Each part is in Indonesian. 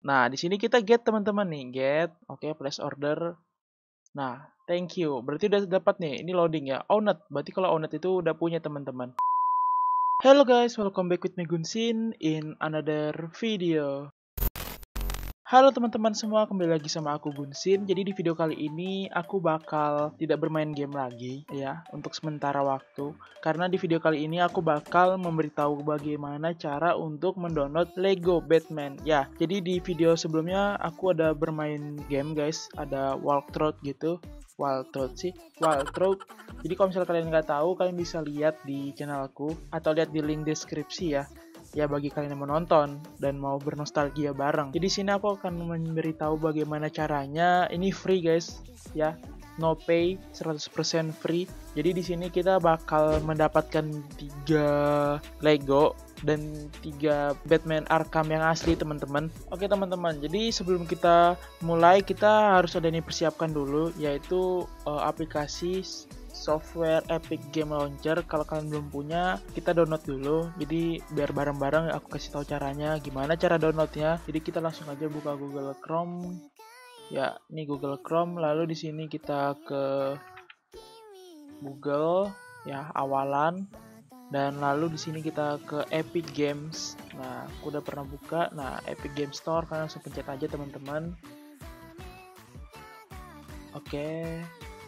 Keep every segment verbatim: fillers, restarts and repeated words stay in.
Nah, di sini kita get teman-teman nih, get. Oke, place order. Nah, thank you. Berarti udah dapat nih. Ini loading ya. Owned. Berarti kalau owned itu udah punya teman-teman. Hello guys, welcome back with me Gunsin in another video. Halo teman-teman semua, kembali lagi sama aku Gunsin. Jadi di video kali ini aku bakal tidak bermain game lagi ya untuk sementara waktu. Karena di video kali ini aku bakal memberitahu bagaimana cara untuk mendownload Lego Batman. Ya, jadi di video sebelumnya aku ada bermain game guys, ada walkthrough gitu. Walkthrough sih, walkthrough. Jadi kalau misalnya kalian nggak tahu, kalian bisa lihat di channelku atau lihat di link deskripsi ya. Ya bagi kalian yang menonton dan mau bernostalgia bareng. Jadi sini aku akan memberitahu bagaimana caranya. Ini free guys, ya. No pay, seratus persen free. Jadi di sini kita bakal mendapatkan tiga Lego dan tiga Batman Arkham yang asli teman-teman. Oke teman-teman, jadi sebelum kita mulai kita harus ada nih persiapkan dulu, yaitu uh, aplikasi software Epic Game Launcher. Kalau kalian belum punya, kita download dulu. Jadi biar bareng-bareng aku kasih tahu caranya, gimana cara downloadnya. Jadi kita langsung aja buka Google Chrome. Ya, ini Google Chrome. Lalu di sini kita ke Google, ya awalan. Dan lalu di sini kita ke Epic Games. Nah, aku udah pernah buka. Nah, Epic Game Store, kalian langsung pencet aja teman-teman. Oke.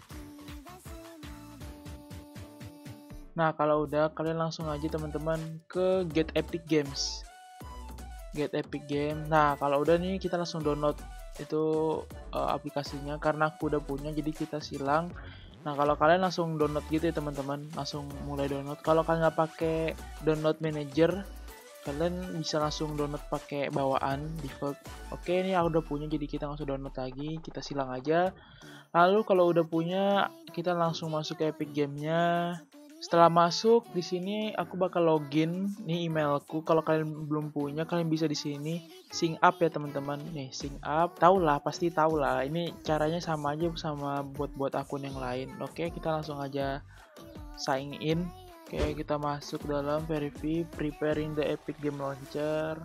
Nah, kalau udah, kalian langsung aja teman-teman ke Get Epic Games. Get Epic Game. Nah, kalau udah nih kita langsung download itu uh, aplikasinya karena aku udah punya, jadi kita silang. Nah, kalau kalian langsung download gitu ya teman-teman, langsung mulai download. Kalau kalian nggak pakai download manager, kalian bisa langsung download pakai bawaan default. Oke, ini aku udah punya, jadi kita langsung download lagi, kita silang aja. Lalu kalau udah punya, kita langsung masuk ke Epic Game-nya. Setelah masuk di sini aku bakal login nih emailku. Kalau kalian belum punya, kalian bisa di sini sync up ya teman-teman. Nih sync up, tau lah, pasti tau lah. Ini caranya sama aja sama buat-buat akun yang lain. Oke, kita langsung aja sign in. Oke, kita masuk dalam verify, preparing the Epic Game Launcher.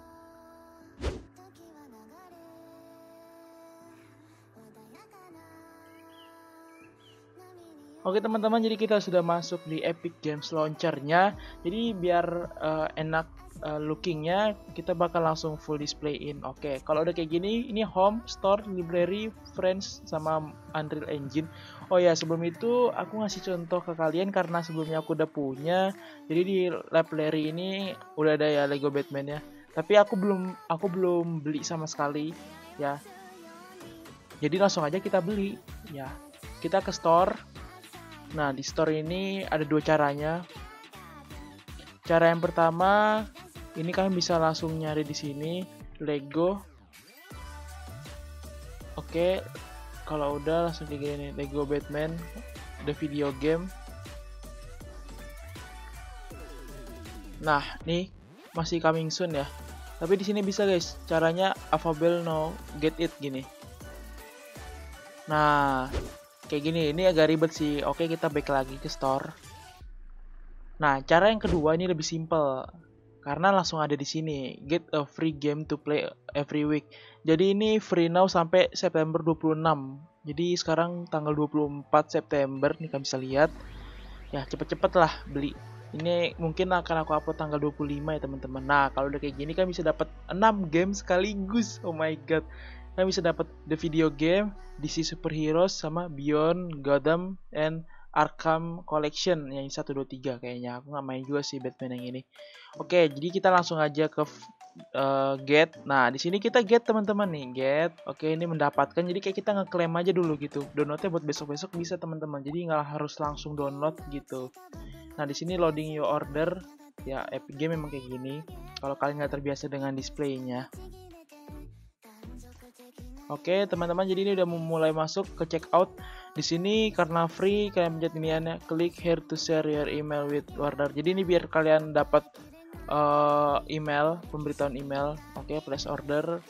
Oke teman-teman, jadi kita sudah masuk di Epic Games Launcher-nya. Jadi biar uh, enak uh, lookingnya, kita bakal langsung full display in. Oke, kalau udah kayak gini, ini Home, Store, Library, Friends, sama Unreal Engine. Oh ya, sebelum itu aku ngasih contoh ke kalian karena sebelumnya aku udah punya. Jadi di library ini udah ada ya Lego Batman ya. Tapi aku belum aku belum beli sama sekali ya. Jadi langsung aja kita beli ya. Kita ke store. Nah, di store ini ada dua caranya. Cara yang pertama, ini kalian bisa langsung nyari di sini Lego. Oke, kalau udah langsung kayak gini, Lego Batman, the video game. Nah, nih masih coming soon ya. Tapi di sini bisa guys, caranya available now, get it gini. Nah, kayak gini, ini agak ribet sih. Oke, kita back lagi ke store. Nah, cara yang kedua ini lebih simple. Karena langsung ada di sini, get a free game to play every week. Jadi ini free now sampai September dua puluh enam. Jadi sekarang tanggal dua puluh empat September, nih kalian bisa lihat. Ya, cepet-cepet lah beli. Ini mungkin akan aku upload tanggal dua puluh lima ya teman-teman. Nah, kalau udah kayak gini kan bisa dapat enam game sekaligus. Oh my god. Kalian bisa dapat the video game, D C Superheroes, sama Beyond, Gotham, and Arkham Collection yang satu, dua, tiga kayaknya. Aku nggak main juga sih Batman yang ini. Oke, jadi kita langsung aja ke uh, get. Nah, di sini kita get teman-teman nih, get. Oke, ini mendapatkan. Jadi kayak kita ngeklaim aja dulu gitu. Downloadnya buat besok-besok bisa teman-teman. Jadi nggak harus langsung download gitu. Nah, di sini loading your order. Ya, Epic Game memang kayak gini. Kalau kalian nggak terbiasa dengan displaynya. Oke teman-teman, jadi ini udah mulai masuk ke checkout. Di sini karena free, kalian pencet iniannya, klik here to share your email with order. Jadi ini biar kalian dapat uh, email, pemberitahuan email. Oke, place order.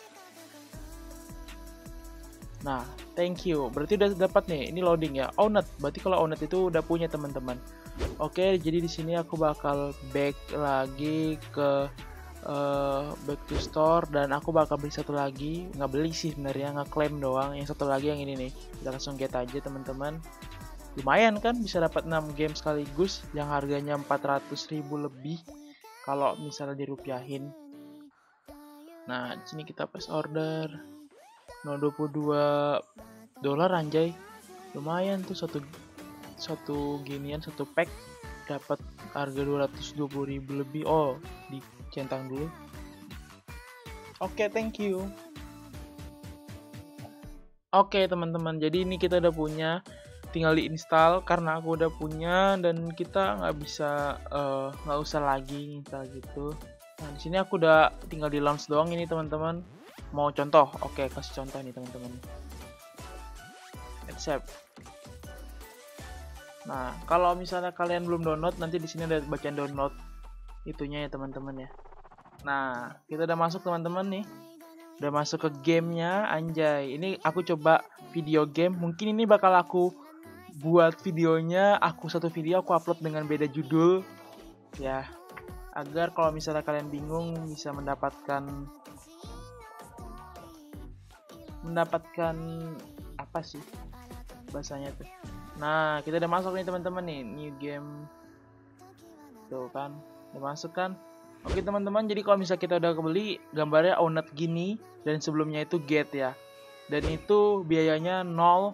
Nah, thank you. Berarti udah dapat nih. Ini loading ya. Owned. Berarti kalau owned itu udah punya teman-teman. Oke, jadi di sini aku bakal back lagi ke uh, back to store, dan aku bakal beli satu lagi. Nggak beli sih sebenarnya, ngeklaim doang. Yang satu lagi yang ini nih, kita langsung get aja teman-teman. Lumayan kan, bisa dapat enam game sekaligus yang harganya empat ratus ribu lebih kalau misalnya dirupiahin. Nah, di sini kita press order. nol dua puluh dua dolar anjay. Lumayan tuh satu satu ginian, satu pack dapat harga dua ratus dua puluh ribu lebih. Oh, dicentang dulu. Oke, okay, thank you. Oke, okay, teman-teman. Jadi ini kita udah punya, tinggal diinstal karena aku udah punya, dan kita nggak bisa nggak uh, usah lagi install gitu. Nah, di sini aku udah tinggal di launch doang ini teman-teman. Mau contoh? Oke, okay, kasih contoh nih teman-teman. Accept. Nah, kalau misalnya kalian belum download, nanti di sini ada bacaan download itunya ya teman-teman ya. Nah, kita udah masuk teman-teman nih. Udah masuk ke gamenya, anjay. Ini aku coba video game. Mungkin ini bakal aku buat videonya, aku satu video aku upload dengan beda judul ya, agar kalau misalnya kalian bingung bisa mendapatkan mendapatkan apa sih bahasanya tuh. Nah, kita udah masuk nih teman-teman nih, new game tuh kan, udah masuk kan. Oke teman-teman, jadi kalau misalnya kita udah kebeli, gambarnya owned gini, dan sebelumnya itu get ya, dan itu biayanya nol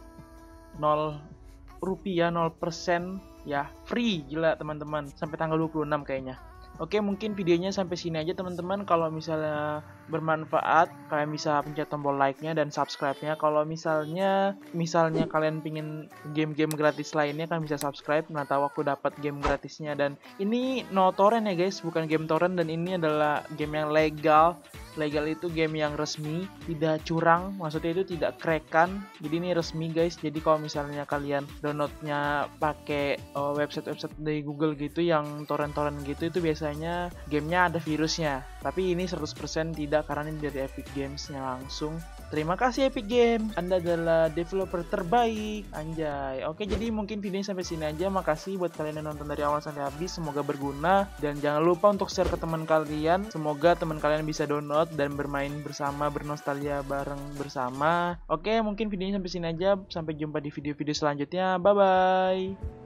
rupiah, nol persen ya, free. Gila teman-teman, sampai tanggal dua puluh enam kayaknya. Oke, mungkin videonya sampai sini aja teman-teman. Kalau misalnya bermanfaat, kalian bisa pencet tombol like-nya dan subscribe-nya. Kalau misalnya misalnya kalian pingin game-game gratis lainnya, kan bisa subscribe. Nah, tahu aku dapat game gratisnya. Dan ini no torrent ya guys, bukan game torrent, dan ini adalah game yang legal. Legal itu game yang resmi, tidak curang, maksudnya itu tidak crackan. Jadi ini resmi guys. Jadi kalau misalnya kalian downloadnya pakai uh, website-website dari Google gitu yang torrent-torrent gitu, itu biasanya gamenya ada virusnya. Tapi ini seratus persen tidak, karena ini dari Epic Games-nya langsung. Terima kasih Epic Games, Anda adalah developer terbaik, anjay. Oke, jadi mungkin videonya sampai sini aja. Makasih buat kalian yang nonton dari awal sampai habis, semoga berguna. Dan jangan lupa untuk share ke teman kalian. Semoga teman kalian bisa download dan bermain bersama, bernostalgia bareng bersama. Oke, mungkin videonya sampai sini aja. Sampai jumpa di video-video selanjutnya. Bye-bye.